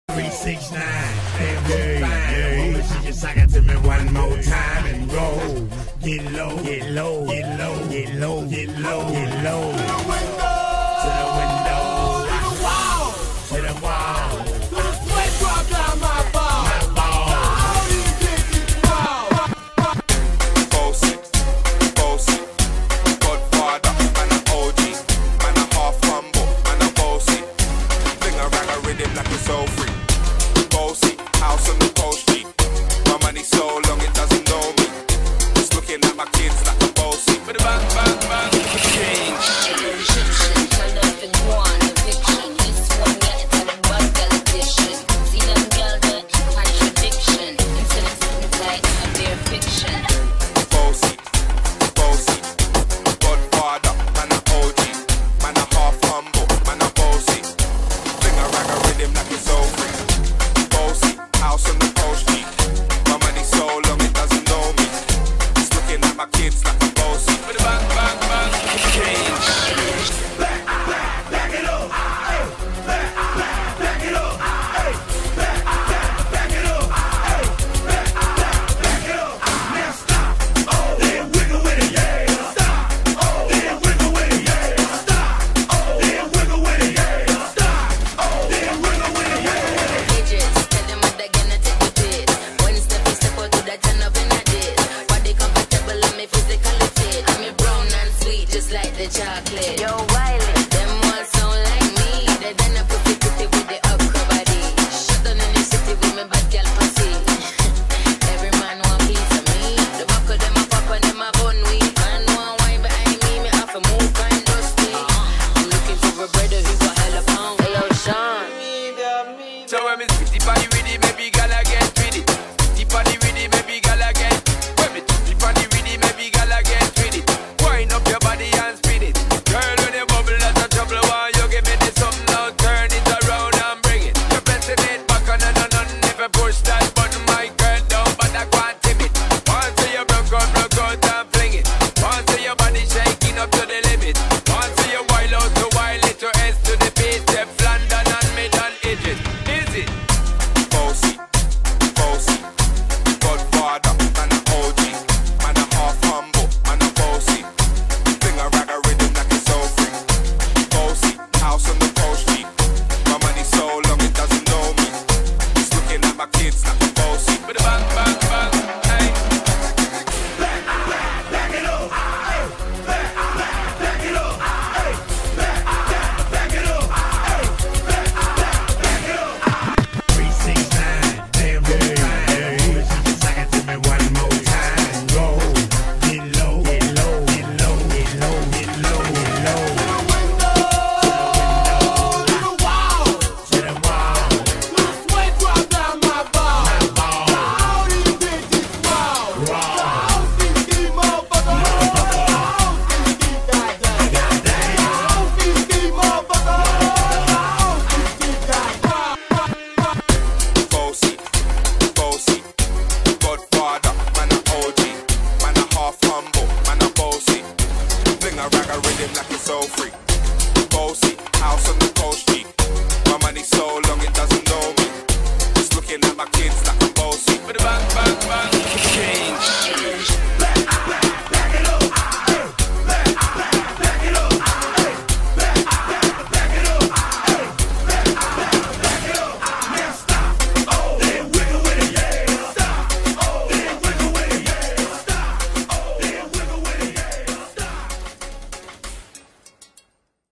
369, damn good, fine. But she just suck it to me one more time and roll. Get low, get low, get low, get low, get low, get low. To the window, to the window, to the wall, to the wall. To the sweat drop down my ball, my ball. All these bitches fall. Bossy, bossy, Godfather, man a OG, man a half humble, man a bossy. Fling a rag a rhythm like it's all free. Bossy, house on the coast street. My money so long it doesn't know me. Just looking at my kids like a bossy. But the bang, bang, bang, change. Bossy, bossy, Godfather, man a OG, man a half humble, man a bossy. Fling a rag a rhythm like it's all free. Bossy, house on the coast street. My money so long it doesn't know me. Just looking at my kids like a bossy. But the bang, bang, bang, change. Back it up, hey, back it up, hey, back it up, hey, back it up. Now stop, oh, then wiggle with it, yeah. Stop, oh, then wiggle with it, yeah. Stop, oh, then wiggle with it, yeah. Stop, oh, then wiggle with it, yeah. Like the chocolate, yo, Wiley. Them all sound like me. They done a pretty with the upper body. Shut down in the city with me bad girl pussy. Every man want piece of me. The back of them a pop and them a bun weed. Man want wine behind me, me have to move kind dusty. I'm looking for a brother who got hella pound. Hey yo, Sean. So when me spitty body with it, maybe gala get with it. Spitty body with it, maybe gala get. When me spitty body with it, maybe gala get with it. Wind up your body and spin it. Girl, when you bubble, that's a trouble. Why you give me this something now? Turn it around and bring it. You're pressing it back on and on. Never push that button, my girl, down, but I can't tip it. Once you broke out and fling it. Once your body shaking up to the limit. Once you wild out to wild it, your S to the base, step London and mid and edges. Is it? Bossy, bossy, Godfather, man a OG, man a half humble, man a bossy. Fling a rag a rhythm like it's all free. Bossy, house on the coast street. My money so long it doesn't know me. Just looking at my kids like a bossy. But the bang, bang, bang, hey. Back it up, hey, back it up, hey, back it up, hey, back it up. 369, damn good, fine. She just suck it to me one more time and roll. Get low, get low, get low, get low, get low, get low. To the window, to the wall, to the wall. To the sweat drop down my ball, my ball. All these bitches fall, all these motherfuckers, Bossy, bossy, Godfather, man a OG, man a half humble, man a bossy. Fling a rag a rhythm like it's all free. Bossy, house on the coast street. My money so long it doesn't know me. Just looking at my